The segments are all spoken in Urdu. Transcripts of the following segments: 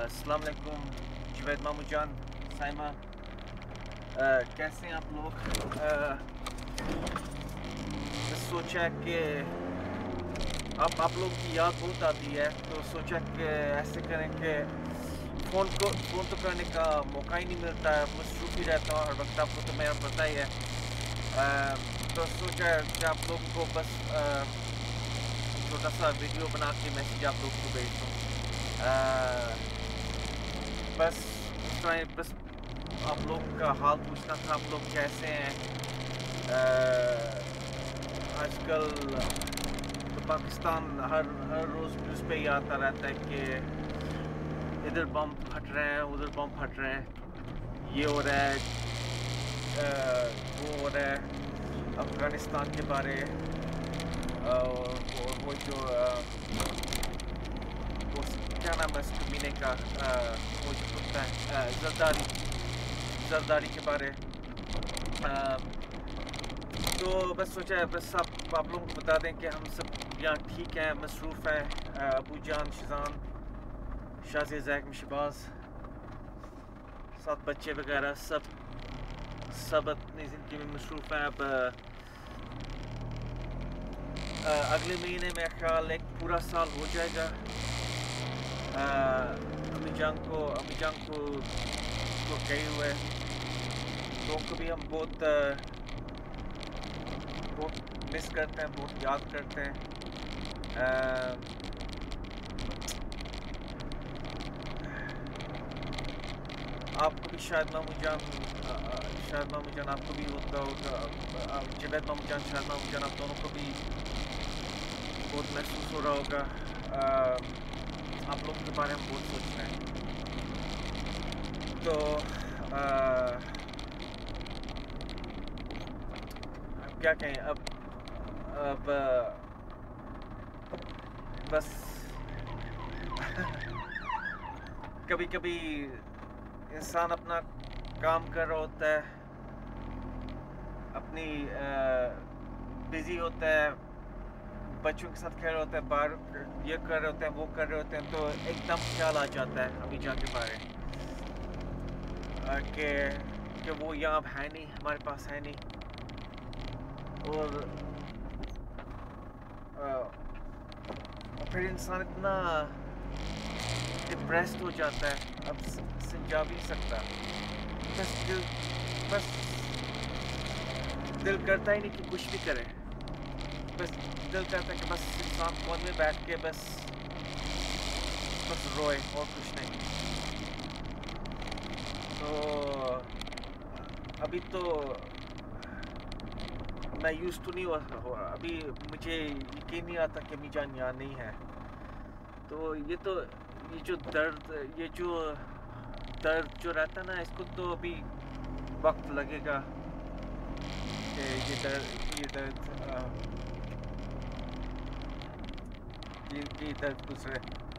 السلام علیکم جوید مامو جان سائمہ، کیسے ہیں آپ لوگ؟ میں سوچا کہ اب آپ لوگ کی یاد بہت آتی ہے، تو سوچا کہ ایسے کریں کہ فون تو کرنے کا موقع ہی نہیں ملتا ہے، مصروف ہی رہتا ہوں ہر وقت، آپ کو تو میرا پتہ ہی ہے۔ تو سوچا کہ آپ لوگوں کو بس چھوٹا سا ویڈیو بنا کے میسیج آپ لوگوں کو بھیج دوں۔ بس بس آپ لوگوں کا حال پوچھنا تھا، آپ لوگ کیسے ہیں؟ آج کل تو پاکستان ہر روز نیوز پہ ہی آتا رہتا ہے کہ ادھر بم پھٹ رہے ہیں، ادھر بم پھٹ رہے ہیں، یہ ہو رہا ہے، وہ ہو رہا ہے افغانستان کے بارے، وہ جو کیا نام ہے اس کمینے کا، وہ جو کتا ہے، زرداری کے بارے۔ تو بس سوچا بس آپ لوگوں کو بتا دیں کہ ہم سب یہاں ٹھیک ہیں، مصروف ہیں، ابو جان شیزان، شازیہ زیک مشباز، 7 بچے وغیرہ سب اپنی زندگی میں مصروف ہیں۔ اب اگلے مہینے میں خیال ایک پورا سال ہو جائے گا امی جان کو گئے ہوئے، تو ان کو بھی ہم بہت مس کرتے ہیں، بہت یاد کرتے ہیں۔ آپ کو بھی شاید مامو جان آپ کو بھی ہوتا ہوگا، جوید مامو جان، شاید مامو جان، آپ دونوں کو بھی بہت محسوس ہو رہا ہوگا۔ آپ لوگوں کے بارے میں بہت سوچنا ہے، تو کیا کہیں اب بس کبھی انسان اپنا کام کر رہا ہوتا ہے، اپنی بزی ہوتا ہے، بچوں کے ساتھ کھیل رہا ہوتا ہے، باہر یہ کر رہے ہوتے ہیں، وہ کر رہے ہوتے ہیں، تو ایک دم خیال آ جاتا ہے امی جان کے بارے کہ وہ یہاں اب ہے نہیں، ہمارے پاس ہے نہیں، اور پھر انسان اتنا ڈپریسڈ ہو جاتا ہے، اب سمجھا بھی نہیں سکتا، بس دل کرتا ہی نہیں کہ کچھ بھی کرے، بس دل کرتا ہے کہ بس انسان فون میں بیٹھ کے بس روئے اور کچھ نہیں۔ تو ابھی تو میں یوز تو نہیں ہوا، ابھی مجھے یقین نہیں آتا کہ امی جان یہاں نہیں ہے، تو یہ جو درد جو رہتا ہے نا، اس کو تو ابھی وقت لگے گا کہ یہ درد گزرے۔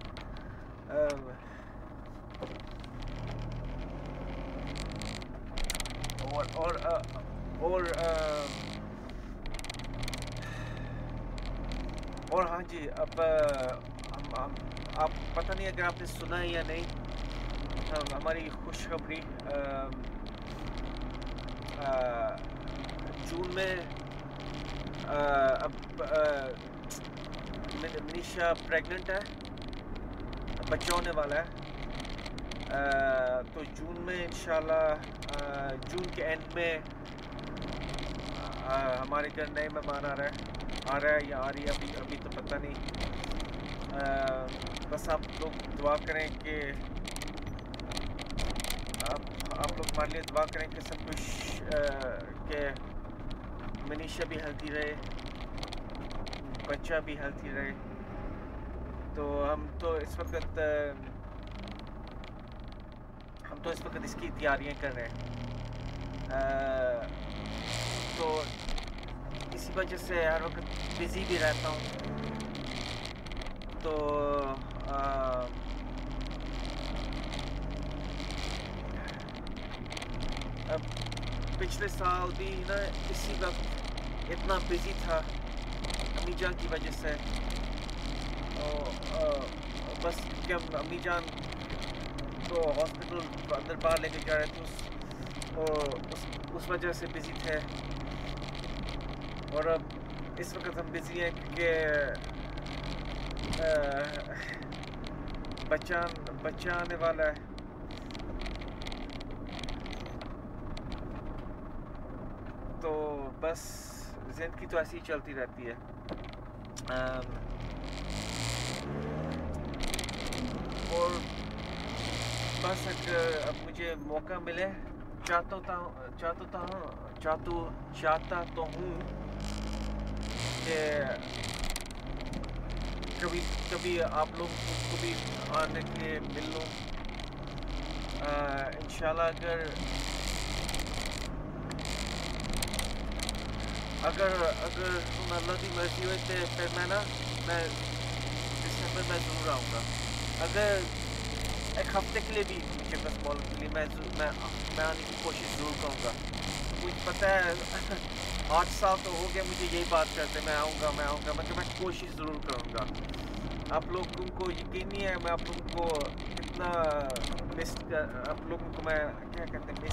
اور ہاں جی، اب آپ پتہ نہیں اگر آپ نے سنا ہے یا نہیں، ہماری خوشخبری جون میں اب منیشا پریگننٹ ہے، بچہ ہونے والا ہے، تو جون میں انشاءاللہ جون کے اینڈ میں ہمارے گھر نئے مہمان آ رہا ہے یا آ رہی ہے، ابھی تو پتہ نہیں۔ بس آپ لوگ دعا کریں کہ آپ لوگ ہمارے لیے دعا کریں کہ سب کچھ کہ منیشا بھی ہیلتھی رہے، بچہ بھی ہیلتھی رہے۔ تو ہم تو اس وقت اس کی تیاریاں کر رہے ہیں، تو اسی وجہ سے ہر وقت بزی بھی رہتا ہوں۔ تو پچھلے سال بھی نا اسی وقت اتنا بزی تھا امی جان کی وجہ سے، بس کہ امی جان کو ہاسپٹل اندر باہر لے کے جا رہے تھے اس وجہ سے بزی تھے. اور اب اس وقت ہم بزی ہیں کیونکہ بچہ آنے والا ہے. تو بس زندگی تو ایسی ہی چلتی رہتی ہے. اور بس اگر اب مجھے موقع ملے چاہتا تو ہوں کہ کبھی آپ لوگ کو بھی آنے کے مل لوں. انشاءاللہ اگر اللہ کی مرضی ہوئی تو پھر میں دسمبر میں ضرور آؤں گا. اگر ایک ہفتے کے لیے بھی مجھے بس بول کے لیے میں آنے کی کوشش ضرور کروں گا. مجھے پتہ ہے 8 سال تو ہو گیا مجھے یہی بات کرتے میں آؤں گا مگر میں کوشش ضرور کروں گا. آپ لوگوں کو یقین نہیں ہے میں آپ لوگوں کو کتنا آپ لوگوں کو میں کیا کہتے ہیں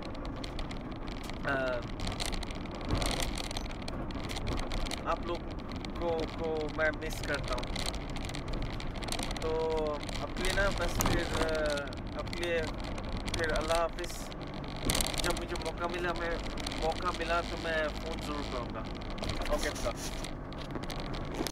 آپ لوگوں کو میں مس کرتا ہوں. تو اب لیے نا بس پھر اللہ حافظ. جب مجھے موقع ملا تو میں فون ضرور کروں گا. اوکے.